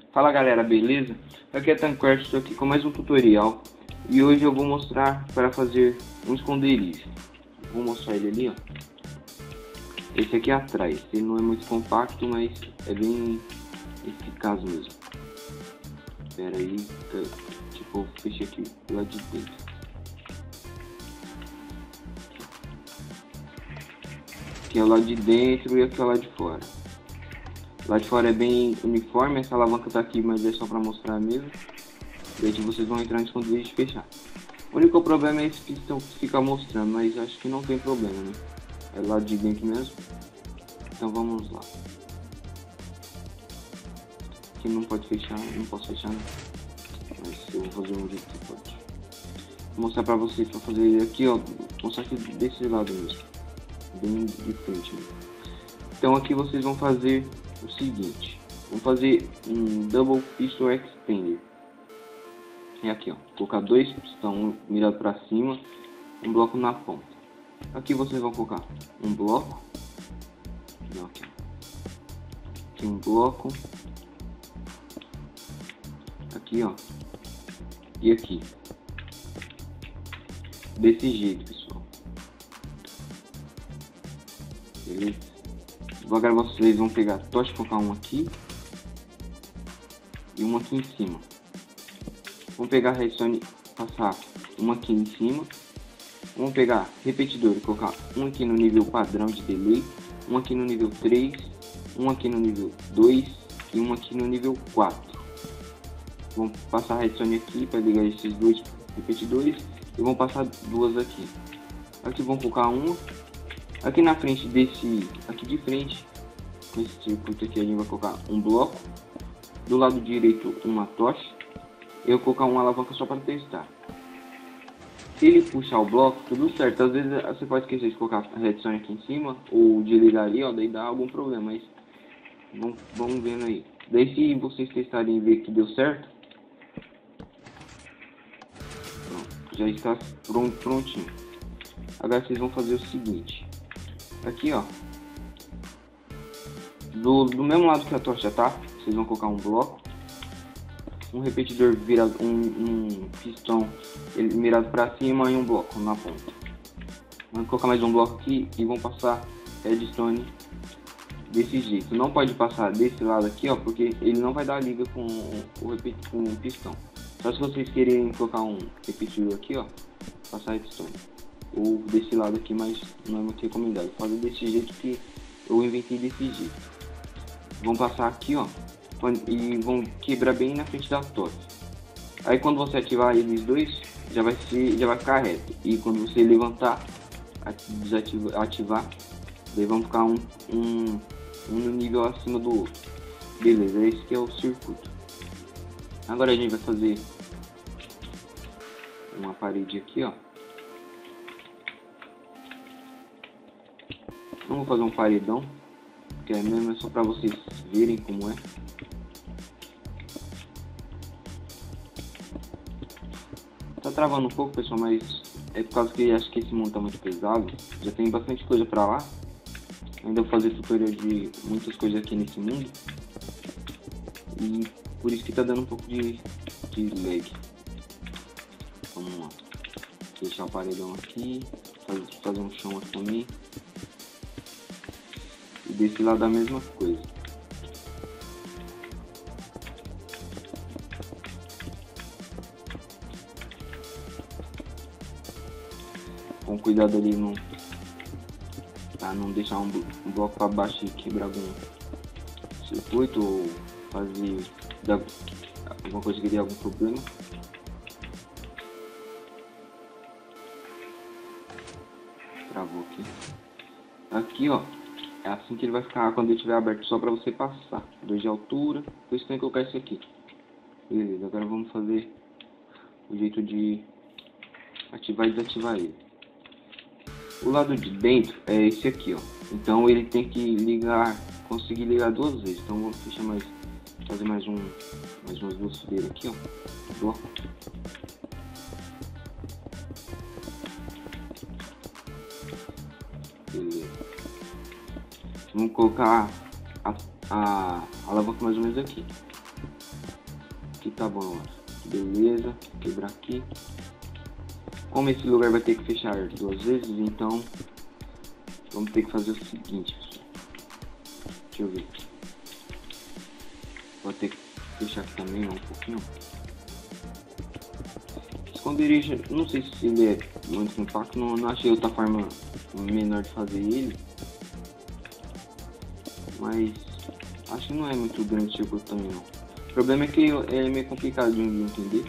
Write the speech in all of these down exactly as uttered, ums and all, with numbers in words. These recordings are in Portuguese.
Fala galera, beleza? Aqui é Tancred, estou aqui com mais um tutorial e hoje eu vou mostrar para fazer um esconderijo. Vou mostrar ele ali, ó. Esse aqui atrás, ele não é muito compacto, mas é bem eficaz mesmo. Espera aí, tipo, fechei aqui lá de dentro. Aqui é o lado de dentro e aqui é o lado de fora. Lá de fora é bem uniforme, essa alavanca tá aqui, mas é só para mostrar mesmo. E aí vocês vão entrar no esconderijo e fechar. O único problema é esse pistão que fica mostrando, mas acho que não tem problema, né? É lá de dentro mesmo. Então vamos lá. Aqui não pode fechar, não posso fechar, né? Mas eu vou fazer um jeito que pode. Vou mostrar pra vocês, pra fazer aqui, ó. Mostrar aqui desse lado mesmo. Bem de frente mesmo. Então aqui vocês vão fazer o seguinte. Vamos fazer um Double Pistol Extender. É aqui, ó. Colocar dois pistões mirados para cima, um bloco na ponta. Aqui vocês vão colocar um bloco. Não, aqui, aqui um bloco. Aqui, ó. E aqui. Desse jeito, pessoal. Beleza? Agora vocês vão pegar a tocha, colocar um aqui e uma aqui em cima. Vamos pegar a redstone, passar uma aqui em cima. Vamos pegar repetidor e colocar um aqui no nível padrão de delay, um aqui no nível três, um aqui no nível dois e um aqui no nível quatro. Vamos passar a redstone aqui para ligar esses dois repetidores e vamos passar duas aqui. Aqui vamos colocar uma. Aqui na frente desse, aqui de frente, com esse circuito aqui a gente vai colocar um bloco. Do lado direito uma tocha. Eu vou colocar uma alavanca só para testar. Se ele puxar o bloco, tudo certo. Às vezes você pode esquecer de colocar a redstone aqui em cima ou de ligar ali, ó, daí dá algum problema, mas vamos, vamos vendo aí. Daí se vocês testarem e ver que deu certo, pronto, já está pronto, prontinho. Agora vocês vão fazer o seguinte. Aqui, ó, do, do mesmo lado que a tocha tá, vocês vão colocar um bloco. Um repetidor virado, um, um pistão ele mirado para cima e um bloco na ponta. Vamos colocar mais um bloco aqui e vão passar redstone desse jeito. Não pode passar desse lado aqui, ó, porque ele não vai dar liga com o, com o pistão. Só se vocês querem colocar um repetidor aqui, ó, passar redstone. Ou desse lado aqui, mas não é muito recomendado. Fazer desse jeito que eu inventei desse jeito. Vão passar aqui, ó. E vão quebrar bem na frente da tocha. Aí quando você ativar eles dois, já vai ser, já vai ficar reto. E quando você levantar, desativar, ativar, daí vão ficar um, um, um no nível acima do outro. Beleza, esse que é o circuito. Agora a gente vai fazer uma parede aqui, ó. Não vou fazer um paredão, que é mesmo é só para vocês verem como é. Tá travando um pouco, pessoal, mas é por causa que acho que esse mundo tá muito pesado. Já tem bastante coisa pra lá. Ainda vou fazer tutorial de muitas coisas aqui nesse mundo. E por isso que tá dando um pouco de, de lag. Vamos lá. Deixar o paredão aqui. Fazer, fazer um chão aqui também. E desse lado a mesma coisa. Com cuidado ali não, pra não deixar um, um bloco para baixo e quebrar algum circuito ou fazer dar, alguma coisa que dê algum problema. Travou aqui. Aqui, ó, é assim que ele vai ficar quando ele estiver aberto, só para você passar. Dois de altura, depois tem que colocar isso aqui. Beleza, agora vamos fazer o jeito de ativar e desativar ele. O lado de dentro é esse aqui, ó. Então ele tem que ligar, conseguir ligar duas vezes. Então vamos fechar mais, fazer mais um, mais umas duas fileiras aqui, ó. Bloco. Beleza. Vamos colocar a, a alavanca mais ou menos aqui. Aqui tá bom, eu acho. Beleza, quebrar aqui. Como esse lugar vai ter que fechar duas vezes, então vamos ter que fazer o seguinte, pessoal. Deixa eu ver. Vou ter que fechar aqui também, ó, um pouquinho. Esconderijo, não sei se ele é muito compacto, não, não achei outra forma menor de fazer ele. Mas acho que não é muito grande tipo também não. O problema é que é meio complicado de entender.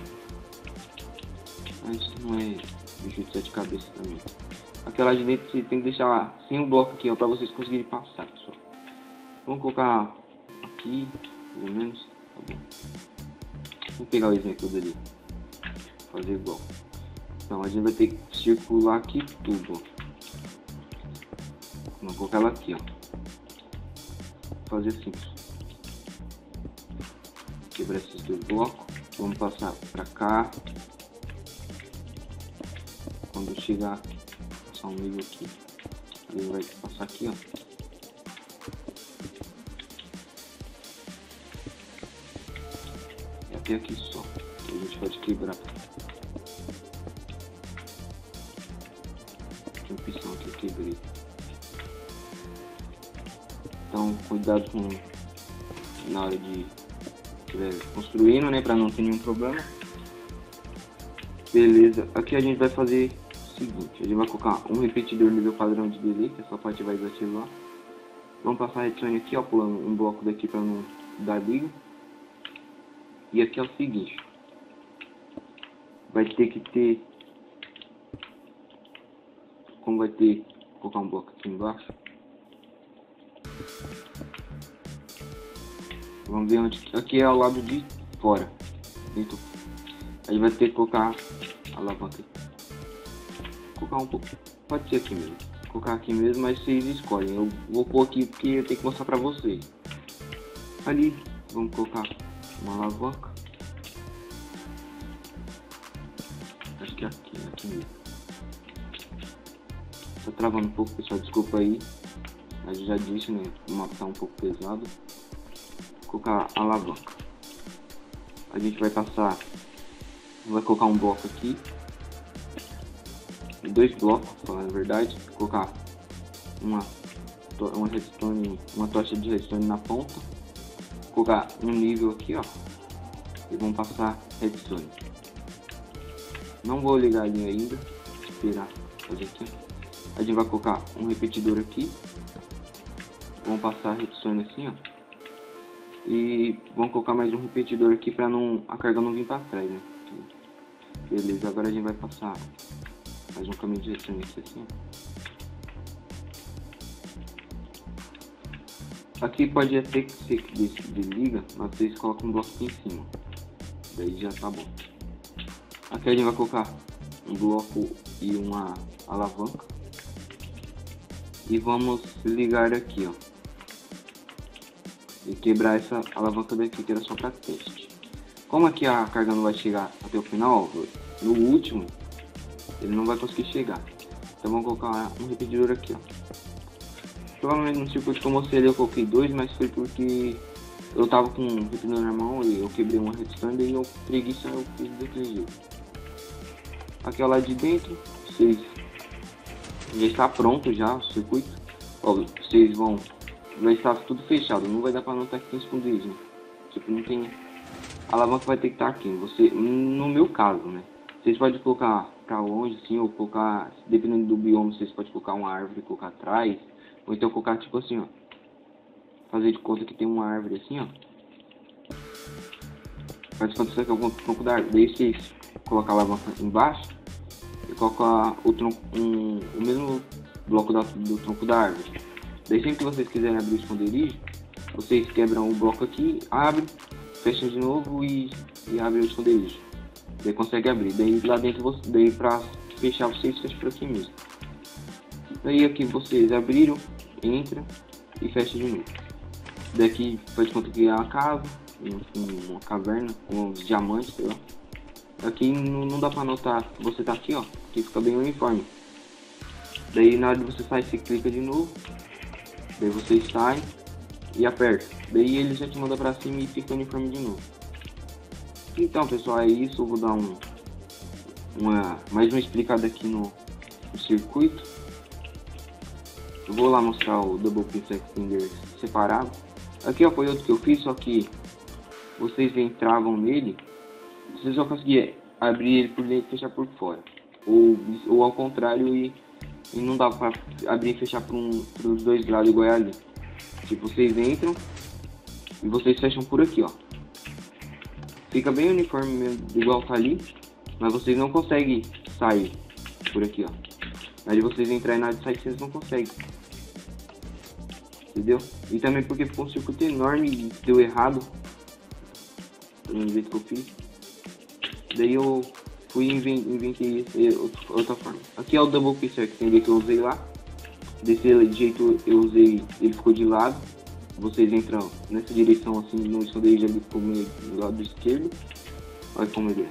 Mas não é bicho de sete cabeças também. Aquela de dentro você tem que deixar lá, sem o bloco aqui, ó, pra vocês conseguirem passar, pessoal. Vamos colocar aqui, pelo menos, tá bom. Vou pegar o exemplo dele, fazer igual. Então a gente vai ter que circular aqui tudo, ó. Vamos colocar ela aqui, ó. Fazer assim, pessoal. Quebrar esses dois blocos. Vamos passar pra cá. Quando chegar, passar um nível aqui, ele vai passar aqui, ó. E até aqui só. A gente pode quebrar. Tem opção aqui, eu quebrei. Então, cuidado com na hora de estiver construindo, né, para não ter nenhum problema. Beleza, aqui a gente vai fazer o seguinte, a gente vai colocar um repetidor nível padrão de delay, que essa parte vai desativar. Vamos passar a redstone aqui, ó, pulando um bloco daqui para não dar liga. E aqui é o seguinte, vai ter que ter, como vai ter, vou colocar um bloco aqui embaixo. Vamos ver onde, aqui é ao lado de fora, dentro. Aí vai ter que colocar a alavanca, colocar um pouco, pode ser aqui mesmo, colocar aqui mesmo, mas vocês escolhem. Eu vou pôr aqui porque eu tenho que mostrar pra vocês. Ali, vamos colocar uma alavanca, acho que é aqui, aqui mesmo. Tá travando um pouco, pessoal, desculpa aí, mas eu já disse, né, o mapa tá um pouco pesado. Vou colocar a alavanca, a gente vai passar, vai colocar um bloco aqui, dois blocos, pra falar a verdade, vou colocar uma, uma redstone, uma tocha de redstone na ponta, vou colocar um nível aqui, ó, e vamos passar redstone. Não vou ligar ali ainda, esperar fazer aqui. A gente vai colocar um repetidor aqui, vamos passar redstone assim, ó. E vamos colocar mais um repetidor aqui para não a carga não vir para trás, né? Beleza, agora a gente vai passar mais um caminho de redstone aqui assim. Aqui pode até que ser que desliga, mas vocês colocam um bloco aqui em cima. Daí já tá bom. Aqui a gente vai colocar um bloco e uma alavanca. E vamos ligar aqui, ó. E quebrar essa alavanca daqui, que era só para teste. Como aqui a carga não vai chegar até o final, ó, no último ele não vai conseguir chegar. Então vamos colocar um repetidor aqui, ó. Provavelmente no circuito que eu mostrei ali eu coloquei dois, mas foi porque eu tava com um repetidor na mão e eu quebrei uma redstone e eu preguiça eu fiz daquele jeito. Aqui ao lado de dentro, vocês já está pronto já o circuito. Ó, vocês vão vai estar tudo fechado, não vai dar para notar que tem escondido, né? Tipo, não tem, a alavanca vai ter que estar aqui, você, no meu caso, né? Vocês podem colocar para longe, assim, ou colocar, dependendo do bioma, vocês podem colocar uma árvore e colocar atrás, ou então colocar tipo assim, ó, fazer de conta que tem uma árvore assim, ó, faz de conta que isso aqui é o tronco da árvore, daí vocês colocam a alavanca embaixo e colocam o tronco, um, o mesmo bloco da, do tronco da árvore. Daí sempre que vocês quiserem abrir o esconderijo, vocês quebram o bloco aqui, abrem, fecham de novo e, e abrem o esconderijo. Daí consegue abrir. Daí lá dentro, você, daí pra fechar vocês fecham por aqui mesmo. Daí aqui vocês abriram, entra e fecha de novo. Daqui faz conta que é uma casa, uma caverna com uns diamantes, sei lá. Aqui não, não dá pra notar que você tá aqui, ó, que fica bem uniforme. Daí na hora de você sair, você clica de novo. Daí você sai e aperta. Daí ele já te manda pra cima e fica uniforme de novo. Então pessoal, é isso. Eu vou dar um, uma, mais uma explicada aqui no, no circuito. Eu vou lá mostrar o Double Pistol Extender separado. Aqui ó, foi outro que eu fiz, só que vocês entravam nele, vocês só conseguiam abrir ele por dentro e fechar por fora. Ou, ou ao contrário, e, e não dá pra abrir e fechar por um, os dois lados igual é ali. Tipo, vocês entram e vocês fecham por aqui, ó. Fica bem uniforme mesmo, igual tá ali, mas vocês não conseguem sair por aqui, ó. Aí vocês entrarem na área de sair, vocês não conseguem. Entendeu? E também porque ficou um circuito enorme e deu errado do jeito que eu fiz. Daí eu fui e inventei outra forma. Aqui é o Double Pistol Extender que eu usei lá. Desse jeito eu usei, ele ficou de lado. Vocês entram nessa direção assim, no esconderijo ali ficou meio do lado esquerdo. Olha como ele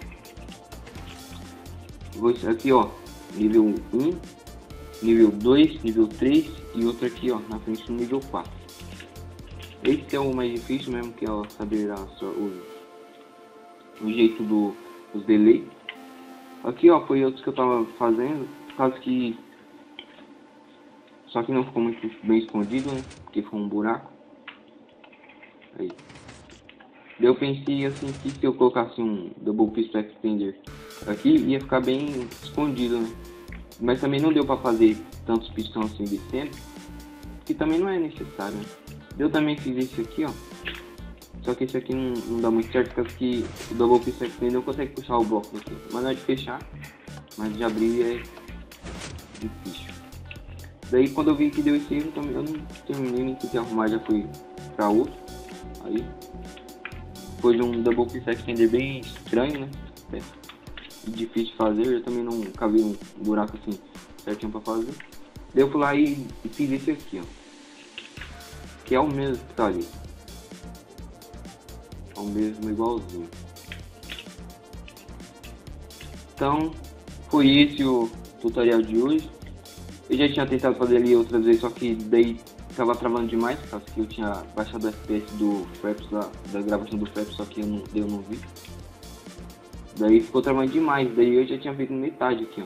é. Aqui ó, nível um, nível dois, nível três e outro aqui ó, na frente do nível quatro. Esse é o mais difícil mesmo, que é saber a, o, o jeito do, dos delay. Aqui ó, foi outros que eu tava fazendo, por causa que só que não ficou muito bem escondido, né? Porque ficou um buraco. Aí. Daí eu pensei assim que se eu colocasse um Double Pistol Extender aqui, ia ficar bem escondido, né? Mas também não deu pra fazer tantos pistões assim descendo, que também não é necessário, né? Eu também fiz esse aqui, ó. Só que esse aqui não, não dá muito certo, porque que o Double Pistol Extender não consegue puxar o bloco daqui. Mas não é de fechar, mas de abrir é difícil. Daí quando eu vi que deu esse erro, eu não terminei nem que arrumar, já fui pra outro. Aí foi de um Double Pistol Extender bem estranho, né? É difícil de fazer, eu também não cavei um buraco assim certinho pra fazer. Daí eu fui lá e, e fiz esse aqui, ó. Que é o mesmo que tá ali. É o mesmo igualzinho. Então, foi esse o tutorial de hoje. Eu já tinha tentado fazer ali outras vezes, só que daí tava travando demais, por causa que eu tinha baixado o F P S do Fraps lá, da gravação do Fraps, só que eu não, eu não vi. Daí ficou travando demais, daí eu já tinha feito metade aqui, ó.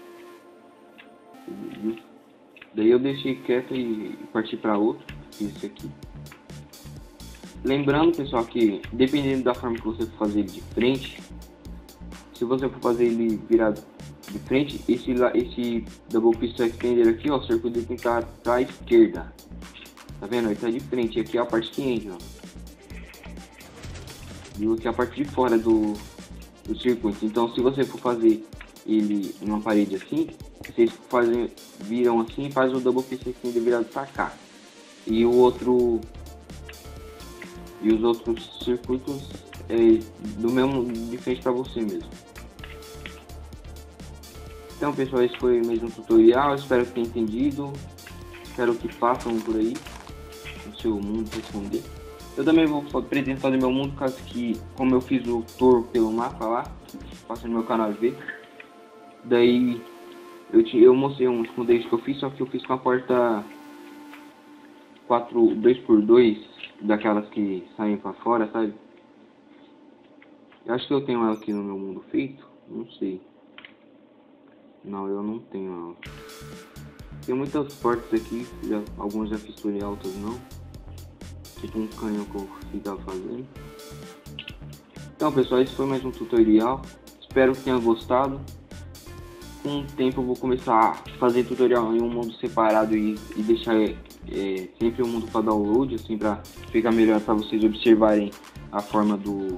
Daí eu deixei quieto e parti para outro, fiz esse aqui. Lembrando, pessoal, que dependendo da forma que você for fazer ele de frente, se você for fazer ele virado de frente, esse, esse Double Pistol Extender aqui, ó, o circuito dele tem que estar para esquerda. Tá vendo? Ele tá de frente, aqui é a parte que entra, ó. E aqui é a parte de fora do, do circuito. Então, se você for fazer ele numa parede assim, vocês fazem, viram assim e faz o Double Pistol Extender virado para cá. E o outro e os outros circuitos é do mesmo de frente para você mesmo. Então pessoal, esse foi mais um tutorial, espero que tenham entendido, espero que façam por aí no seu mundo responder. Eu também vou pretendo fazer meu mundo, caso que, como eu fiz o tour pelo mapa lá, passa no meu canal ver. Daí eu, te, eu mostrei um esconderijo que eu fiz, só que eu fiz com a porta quatro, dois por dois, daquelas que saem pra fora, sabe? Eu acho que eu tenho ela aqui no meu mundo feito, não sei. Não, eu não tenho ela. Tem muitas portas aqui, já, algumas já fiz tutorial, outras não. Tipo um canhão que eu ficava fazendo. Então pessoal, esse foi mais um tutorial. Espero que tenham gostado. Com o tempo eu vou começar a fazer tutorial em um mundo separado e, e deixar é, sempre um mundo para download, assim, para ficar melhor, para vocês observarem a forma do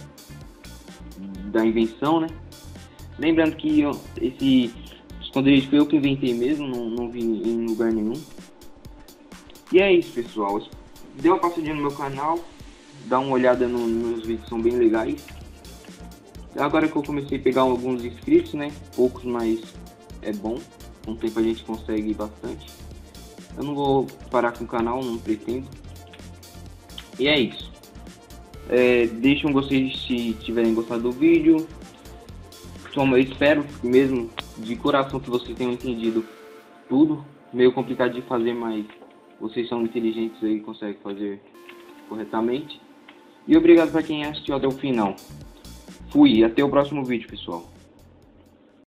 da invenção, né? Lembrando que ó, esse esconderijo foi eu que inventei mesmo, não, não vi em lugar nenhum. E é isso, pessoal. Dê uma passadinha no meu canal, dá uma olhada no, nos meus vídeos, são bem legais. Agora que eu comecei a pegar alguns inscritos, né? Poucos, mas é bom. Com o tempo a gente consegue bastante. Eu não vou parar com o canal, não pretendo. E é isso. É, deixem um gostei se tiverem gostado do vídeo. Eu espero mesmo de coração que vocês tenham entendido tudo. Meio complicado de fazer, mas vocês são inteligentes aí e conseguem fazer corretamente. E obrigado para quem assistiu até o final. Fui, até o próximo vídeo, pessoal.